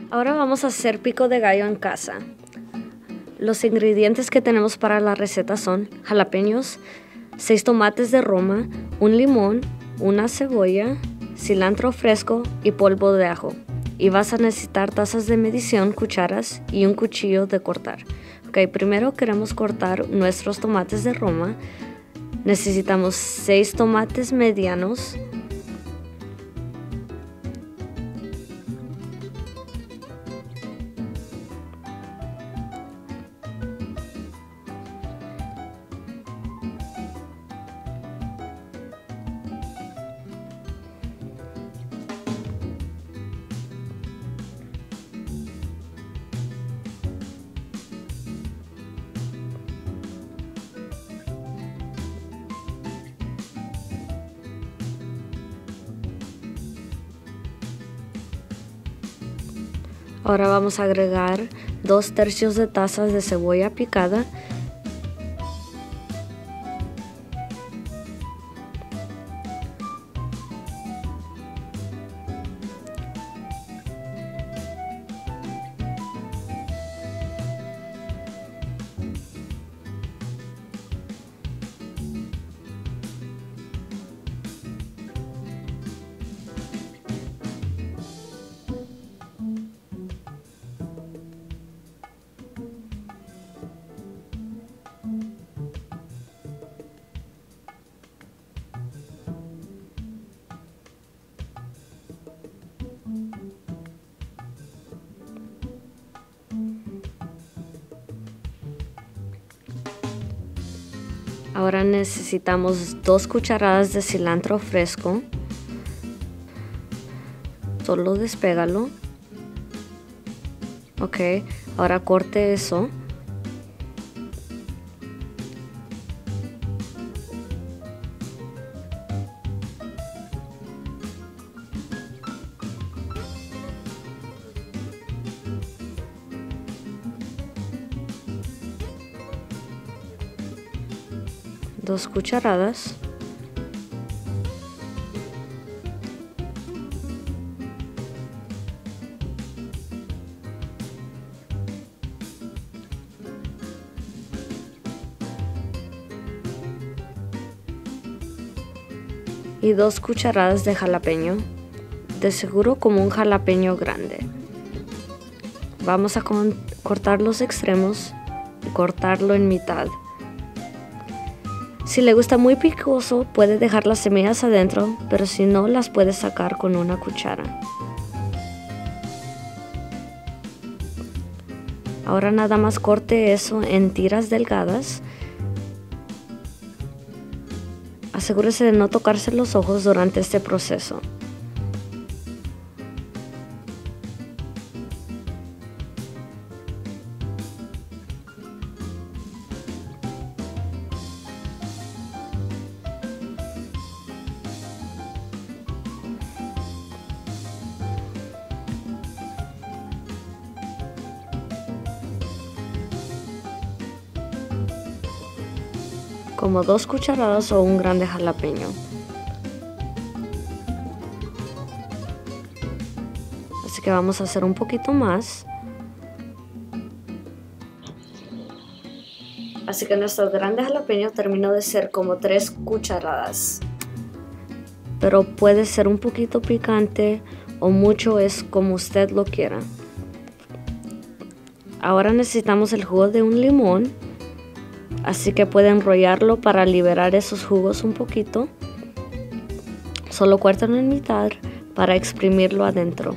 Ahora vamos a hacer pico de gallo en casa. Los ingredientes que tenemos para la receta son jalapeños, 6 tomates de Roma, un limón, una cebolla, cilantro fresco y polvo de ajo. Y vas a necesitar tazas de medición, cucharas y un cuchillo de cortar. Primero queremos cortar nuestros tomates de Roma. Necesitamos 6 tomates medianos, Ahora vamos a agregar 2/3 de tazas de cebolla picada, Ahora necesitamos 2 cucharadas de cilantro fresco. Solo despégalo. Ahora corte eso. Dos cucharadas. Y 2 cucharadas de jalapeño, de seguro como un jalapeño grande. Vamos a cortar los extremos y cortarlo en mitad. Si le gusta muy picoso, puede dejar las semillas adentro, pero si no, las puede sacar con una cuchara. Ahora nada más corte eso en tiras delgadas. Asegúrese de no tocarse los ojos durante este proceso. Como 2 cucharadas o un grande jalapeño. Así que vamos a hacer un poquito más. Así que nuestro grande jalapeño terminó de ser como 3 cucharadas. Pero puede ser un poquito picante o mucho, es como usted lo quiera. Ahora necesitamos el jugo de un limón. Así que puede enrollarlo para liberar esos jugos un poquito. Solo cuértalo en mitad para exprimirlo adentro.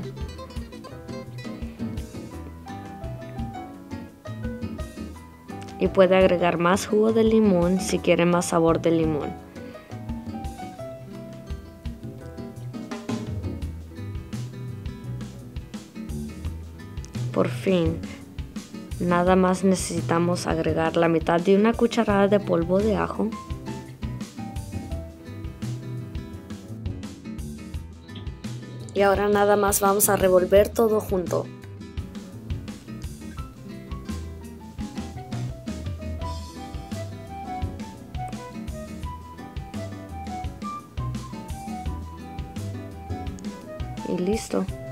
Y puede agregar más jugo de limón si quiere más sabor de limón. Por fin. Nada más necesitamos agregar la mitad de una cucharada de polvo de ajo. Y ahora nada más vamos a revolver todo junto. Y listo.